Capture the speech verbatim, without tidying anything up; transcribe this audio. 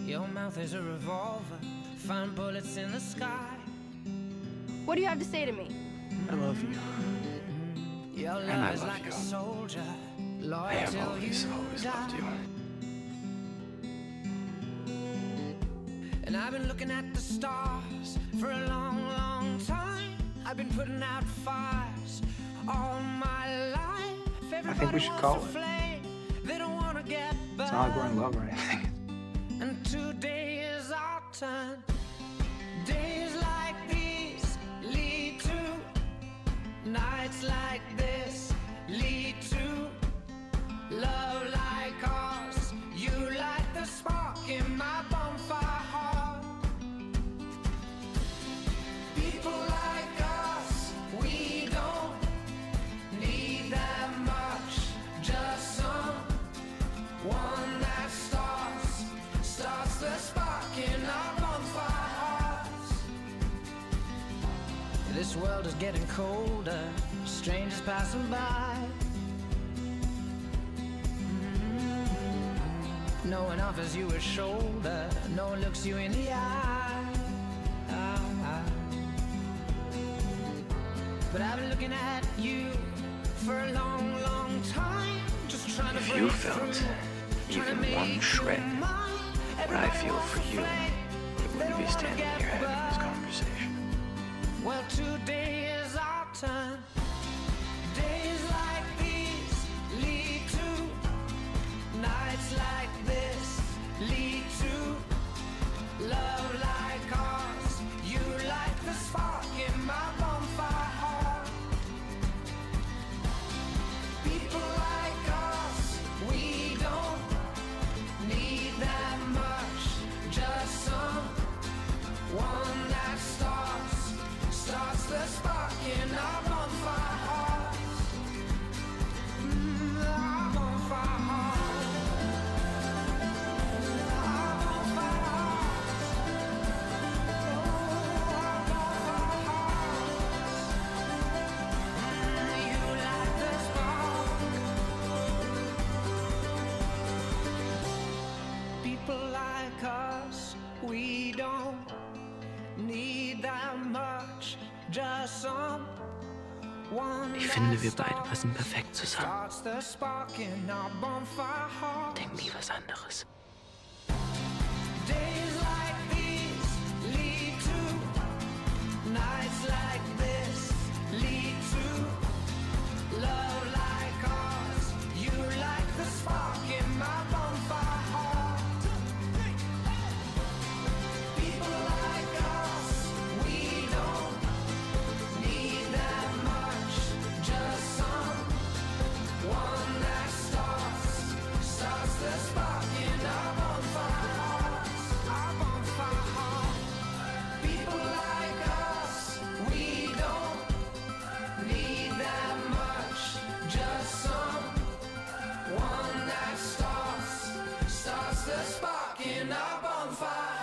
Your mouth is a revolver, find bullets in the sky. What do you have to say to me? I love you. Your love And I is love like you. a soldier, loyal I have till always, you always die. loved you. And I've been looking at the stars for a long, long time. I've been putting out fires all my life. Everybody I think we should wants call a it. flame. They don't want to get burned. It's not like we're in love or anything. And today is our turn. Days like these lead to nights like this, lead to love like ours. You light the spark in my bonfire heart. People like us, we don't need that much. Just someone that starts, starts the spark in our bonfire hearts. This world is getting colder, strangers passing by. No one offers you a shoulder, no one looks you in the eye. But I've been looking at you for a long, long time, just trying to If break you felt through, trying to even make one you shred mine. what I feel for you, we They wouldn't don't be wanna standing get here having this burned. conversation. Well, today is our turn. Days like these lead to nights like this, lead to love like ours. You light the spark in my bonfire heart. People like us, we don't need that much. Just someone that starts, starts the spark in our bonfire hearts. Mm, our bonfire hearts. Our bonfire hearts. Oh, our bonfire hearts. Mm, you light the spark. People like us, we don't need that much. Just someone Ich finde, wir that beide passen perfekt zusammen. starts the spark in our bonfire heart. Denk nie was anderes. Days like these lead to nights like this, lead to love like ours. You light the spark in my bonfire heart. People like us, we don't need that much. Just someone that starts, starts the spark in our bonfire hearts. Our bonfire heart. People like us, we don't need that much. Just someone that starts, starts the spark in our bonfire.